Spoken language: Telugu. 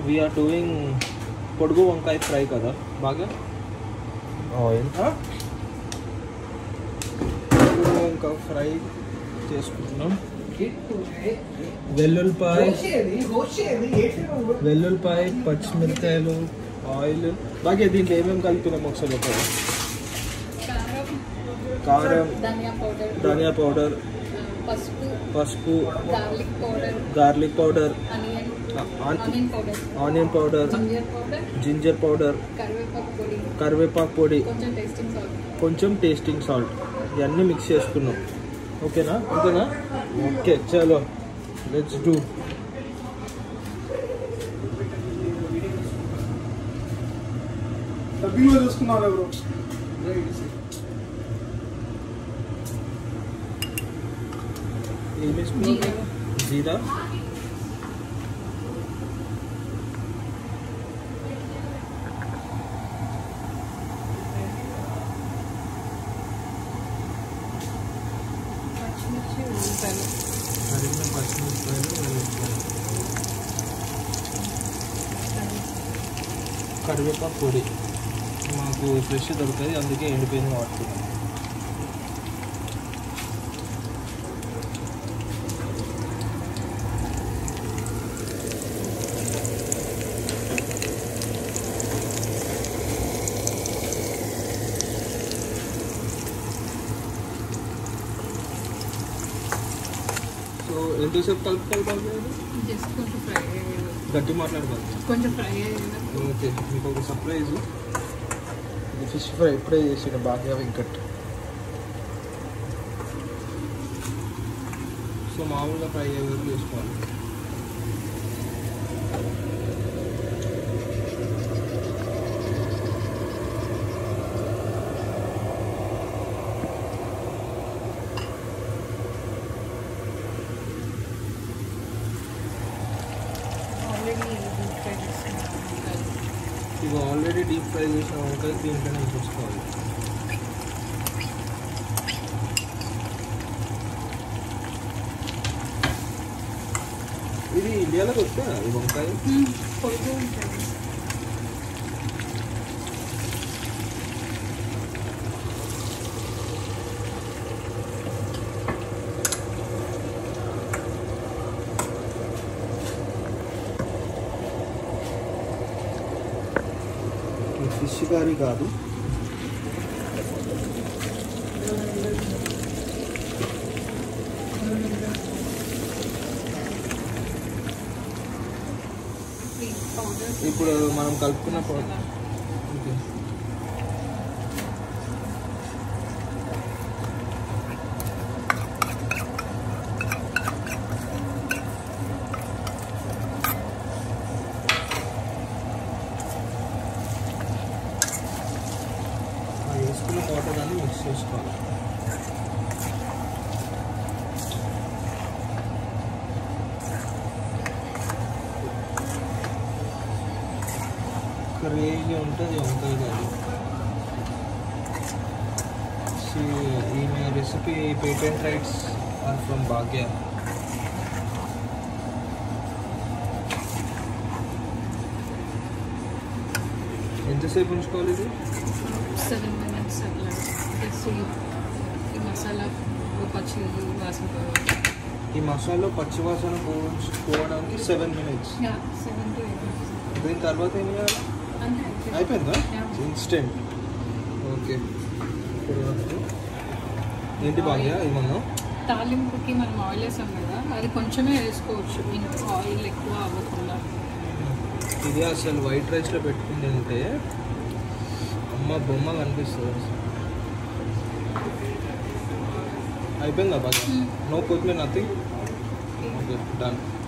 వీఆర్ డూయింగ్ పొడుగు వంకాయ ఫ్రై కదా బాగా ఆయిల్ పొడుగు వంకాయ ఫ్రై చేసుకుంటున్నాం. వెల్లుల్లిపాయ పచ్చిమిరకాయలు ఆయిల్ బాగా దీంట్లో ఏమేమి కలిపినాం ఒకసారి ఒక కారం ధనియా పౌడర్ పసుపు garlic powder onion powder ginger powder కరివేపాకు పొడి కొంచెం టేస్టింగ్ సాల్ట్ ఇవన్నీ మిక్స్ చేసుకున్నాం. ఓకేనా ఓకే చలో లెట్స్ డూ. ఏం వేసుకున్నాం? జీరా కరివేపాకు పొడి మాకు ఫ్రెష్ దొరుకుతుంది, అందుకే ఎండిపోయింది వాడుతున్నాం. సో ఎంతసేపు కలుపుకోవాలి? గట్టి మాట్లాడతాను కొంచెం ఫ్రై. ఓకే, మీకు ఒక సర్ప్రైజ్. ఇది ఫిష్ ఫ్రై ఇప్పుడే చేసిన బాగా వెంకట్. సో మామూలుగా ఫ్రై అయ్యేవరకు చేసుకోవాలి. ఇవి ఆల్రెడీ డీప్ ఫ్రై చేసిన వంకాయ దీంట్లోనే చూసుకోవాలి. ఇది ఇండియాలోకి వస్తే ఈ వంకాయ ఫిష్ కర్రీ కాదు. ఇప్పుడు మనం కలుపుకున్న పౌడర్ వేసుకున్న పౌడర్ అన్ని మిక్స్ చేసుకోవాలి. క్రేజీ ఉంటుంది వంకాయ కాదు. ఈమె recipe patent rights are from Bhagya. ఎంతసేపు ఉంచుకోవాలి ఇది? 7 minutes అట్లా. ఈ మసాలా పచ్చివాసన పోవడానికి 7 minutes. 7 to 8 minutes. దీని తర్వాత ఏం చేయాలి? అయిపోయిందా? ఇన్స్టెంట్. ఓకే, ఏంటి బాగా ఏమన్నా తాలింపుకి మనం ఆయిల్ వేసాం కదా, అది కొంచెమే వేసుకోవచ్చు, ఇంకా ఆయిల్ ఎక్కువ అవ్వకుండా. ఇది అసలు వైట్ రైస్లో పెట్టుకుంది అంటే అమ్మ బొమ్మ కనిపిస్తుంది. అయిపోయిందా బాగా? నో కొత్తిమీర నథింగ్. Okay, done.